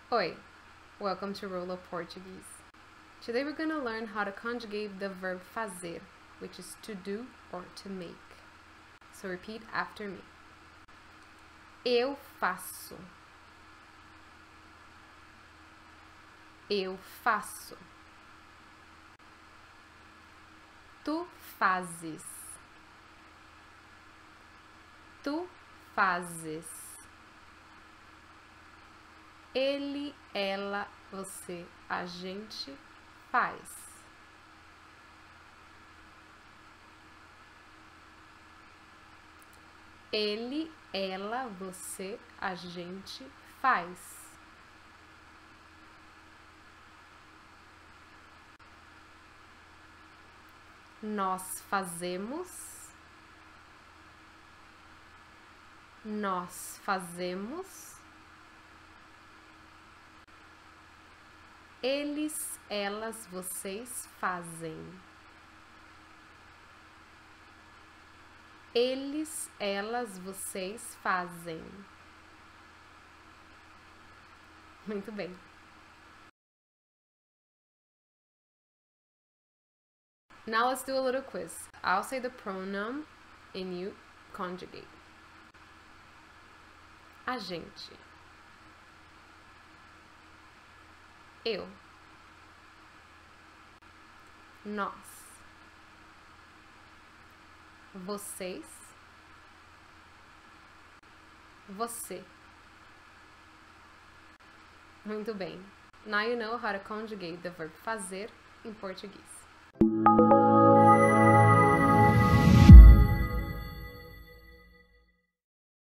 Oi, welcome to Roll Up Portuguese. Today we're going to learn how to conjugate the verb fazer, which is to do or to make. So repeat after me. Eu faço. Eu faço. Tu fazes. Tu fazes. Ele, ela, você, a gente faz. Ele, ela, você, a gente faz. Nós fazemos. Nós fazemos. Eles, elas, vocês fazem. Eles, elas, vocês fazem. Muito bem. Now let's do a little quiz. I'll say the pronoun and you conjugate. A gente. Eu. Nós. Vocês. Você. Muito bem. Now you know how to conjugate the verb fazer in Portuguese.